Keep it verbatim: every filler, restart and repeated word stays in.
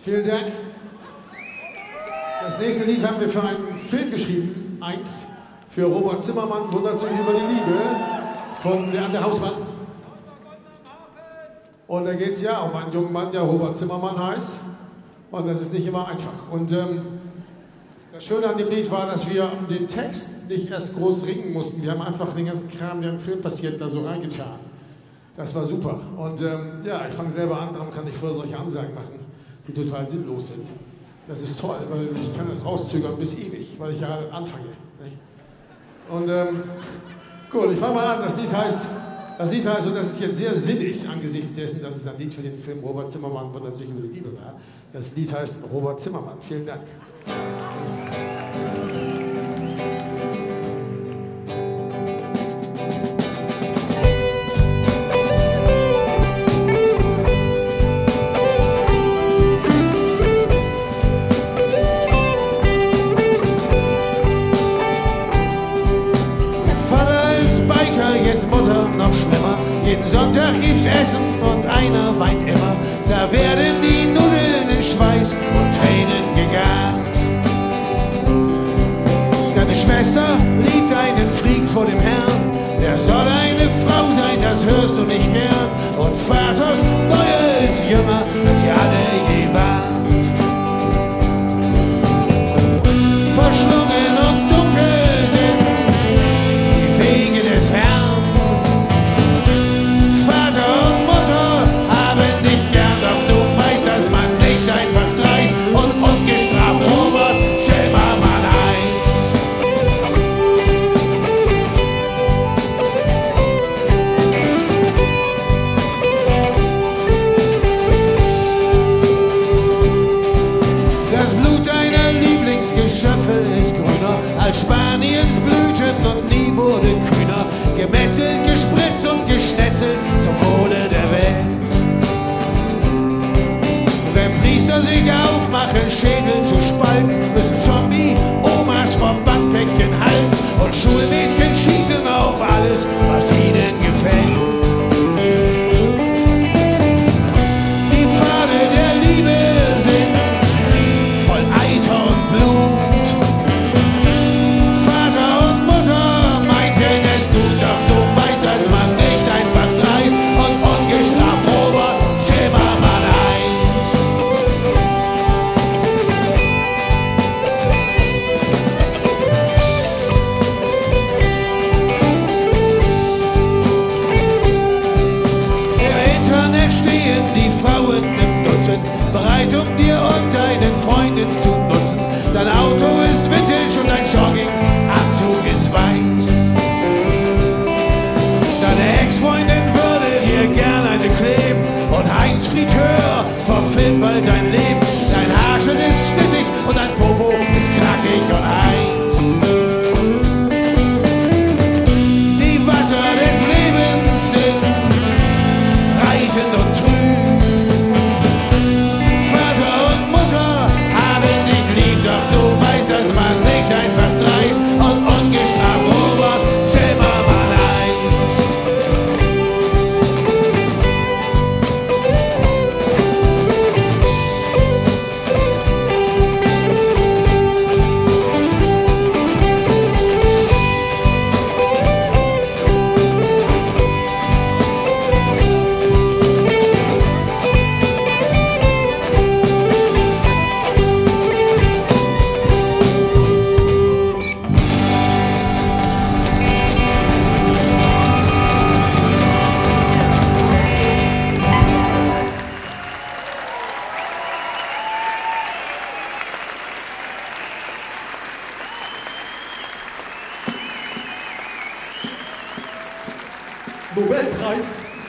Vielen Dank. Das nächste Lied haben wir für einen Film geschrieben, einst, für Robert Zimmermann, wundert sich über die Liebe, von der, an der Hausmann. Und da geht es ja um einen jungen Mann, der Robert Zimmermann heißt. Und das ist nicht immer einfach. Und ähm, das Schöne an dem Lied war, dass wir um den Text nicht erst groß ringen mussten. Wir haben einfach den ganzen Kram, der im Film passiert, da so reingetan. Das war super. Und ähm, ja, ich fange selber an, darum kann ich vorher solche Ansagen machen, die total sinnlos sind. Das ist toll, weil ich kann das rauszögern bis ewig, weil ich ja anfange. Nicht? Und ähm, gut, ich fange mal an. Das Lied heißt, das Lied heißt, und das ist jetzt sehr sinnig angesichts dessen, dass es ein Lied für den Film Robert Zimmermann wundert sich über die Liebe war. Das Lied heißt Robert Zimmermann. Vielen Dank. Mutter noch schlimmer. Jeden Sonntag gibt's Essen und einer weint immer. Da werden die Nudeln in Schweiß und Tränen gegart. Deine Schwester liebt einen Freak vor dem Herrn. Der soll eine Frau sein, das hörst du nicht gern. Und Vaters Neue ist jünger, als ihr alle je wart. Verschlungen und dunkel sind die Wege des Herrn. Ist grüner als Spaniens Blüten und nie wurde kühner. Gemetzelt, gespritzt und geschnetzelt zum Wohle der Welt. Wenn Priester sich aufmachen, Schädel zu spalten, müssen Zombie-Omas vom Bankpäckchen halten und Schulmädchen schießen auf alles, was ihnen gefällt. Die Pfade der Liebe sind voll Eiter und Blut. Bereit, um dir und deinen Freunden zu nutzen. Dein Auto ist Vintage und dein Jogginganzug ist weiß. Deine Ex-Freundin würde dir gern eine kleben und Heinz Friteur verfilmt bald dein Leben. Dein Haarschnitt ist schnittig und dein Popo ist knackig und heiß. Die Wasser des Lebens sind reißend und trüb. Dass man nicht einfach dreist und ungestraft Robert Zimmermann heißt. Nobelpreis.